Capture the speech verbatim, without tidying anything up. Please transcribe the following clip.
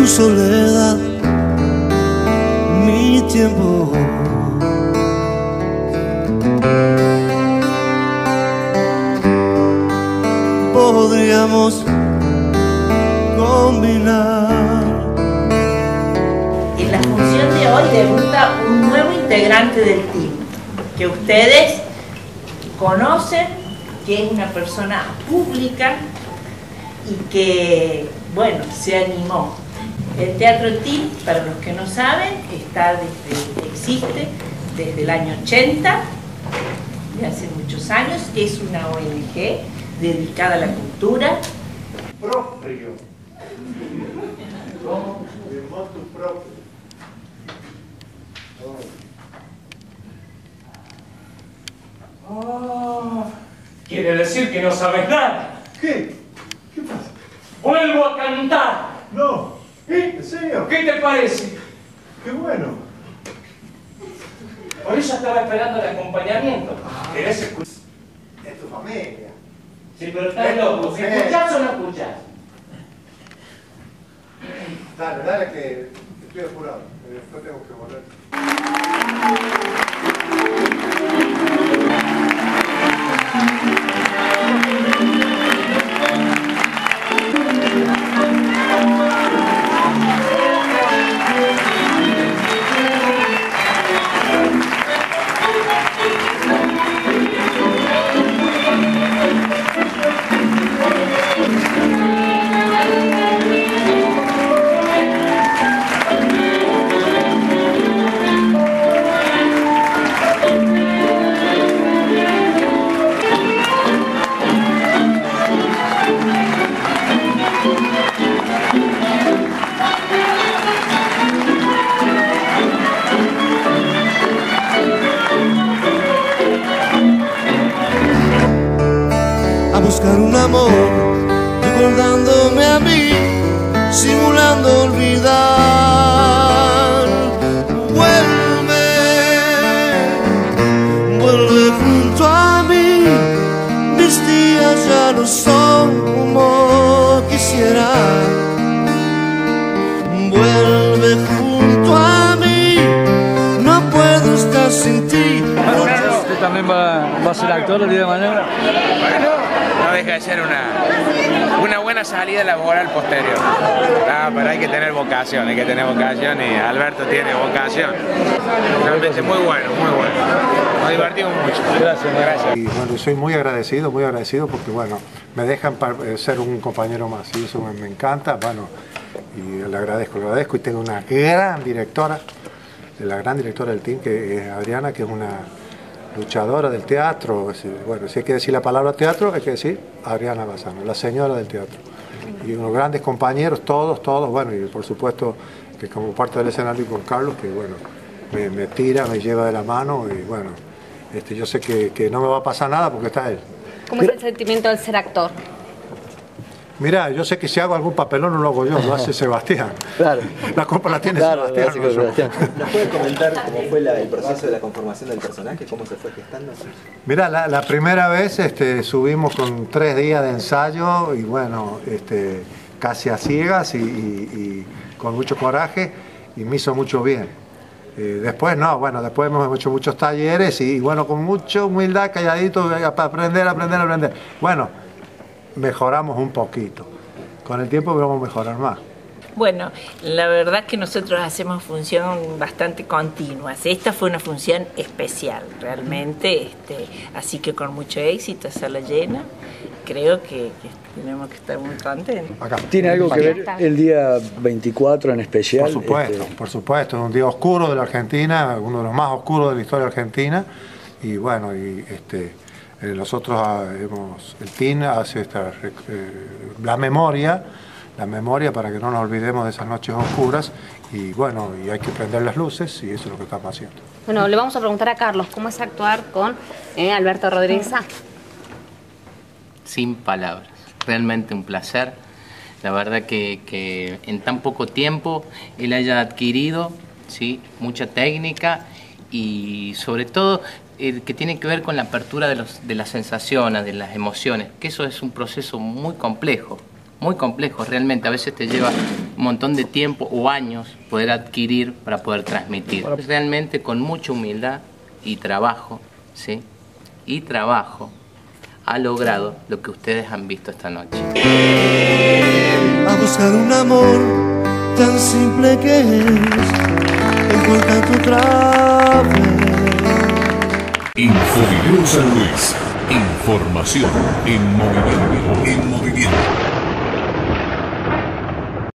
soledad, mi tiempo. Podríamos combinar. En la función de hoy debuta un nuevo integrante del team, que ustedes conocen, que es una persona pública y que, bueno, se animó. El Teatro Team, para los que no saben, está desde, existe desde el año ochenta, de hace muchos años. Es una O N G dedicada a la cultura. Propio. ¿Cómo? De motu propio. Oh, quiere decir que no sabes nada. ¿Qué? ¿Qué pasa? ¡Vuelvo a cantar! No. ¿Eh? ¿En serio? ¿Qué te parece? Qué bueno. Por eso estaba esperando el acompañamiento. Ah. ¿Querés escuchar? Es tu familia. Sí, pero estás loco. Sí. ¿Escuchás o no escuchás? Dale, dale que estoy apurado. Después tengo que volver. Buscar un amor, recordándome a mí, simulando olvidar. Vuelve, vuelve junto a mí. Mis días ya no son como quisiera. Vuelve junto a mí, no puedo estar sin ti. ¿Usted también va, va a ser actor el día de mañana? Bueno, no deja de ser una, una buena salida laboral posterior. Ah, pero hay que tener vocación, hay que tener vocación y Alberto tiene vocación. Realmente muy bueno, muy bueno. Nos divertimos mucho. Gracias, gracias. Y bueno, soy muy agradecido, muy agradecido porque bueno, me dejan ser un compañero más y eso me, me encanta, bueno, y le agradezco, le agradezco y tengo una gran directora, la gran directora del team, que es Adriana, que es una luchadora del teatro. Bueno, si hay que decir la palabra teatro, hay que decir Adriana Bassano, la señora del teatro. Y unos grandes compañeros, todos, todos, bueno, y por supuesto que como parte del escenario con Carlos, que bueno, me, me tira, me lleva de la mano y bueno, este, yo sé que, que no me va a pasar nada porque está él. ¿Cómo es el sentimiento de ser actor? Mira, yo sé que si hago algún papelón no lo hago yo, lo hace Sebastián. Claro. La culpa la tiene Claro, Sebastián. no Sebastián. ¿Nos puede comentar cómo fue la, el proceso de la conformación del personaje? ¿Cómo se fue gestando? Mira, la, la primera vez este, subimos con tres días de ensayo y bueno, este, casi a ciegas y, y, y con mucho coraje y me hizo mucho bien. Eh, después no, bueno, después hemos hecho muchos talleres y, y bueno, con mucha humildad, calladito, para aprender, aprender, aprender. Bueno, mejoramos un poquito. Con el tiempo vamos a mejorar más. Bueno, la verdad que nosotros hacemos función bastante continuas. Esta fue una función especial, realmente, este, así que con mucho éxito, sala llena. Creo que, que tenemos que estar muy contentos. Acá. ¿Tiene algo que ver el día veinticuatro en especial? Por supuesto, este... por supuesto. Es un día oscuro de la Argentina, uno de los más oscuros de la historia argentina. Y bueno, y este... Eh, nosotros hemos, el team hace esta, eh, la memoria, la memoria para que no nos olvidemos de esas noches oscuras y bueno, y hay que prender las luces y eso es lo que estamos haciendo. Bueno, le vamos a preguntar a Carlos, ¿cómo es actuar con eh, Alberto Rodríguez? Sin palabras, realmente un placer. La verdad que, que en tan poco tiempo él haya adquirido, ¿sí?, mucha técnica y sobre todo el que tiene que ver con la apertura de, los, de las sensaciones, de las emociones, que eso es un proceso muy complejo, muy complejos realmente. A veces te lleva un montón de tiempo o años poder adquirir para poder transmitir. Realmente con mucha humildad y trabajo, ¿sí? Y trabajo ha logrado lo que ustedes han visto esta noche. A buscar un amor tan simple que es, encuentra otra vez. Infovideo San Luis. Información en movimiento. En movimiento.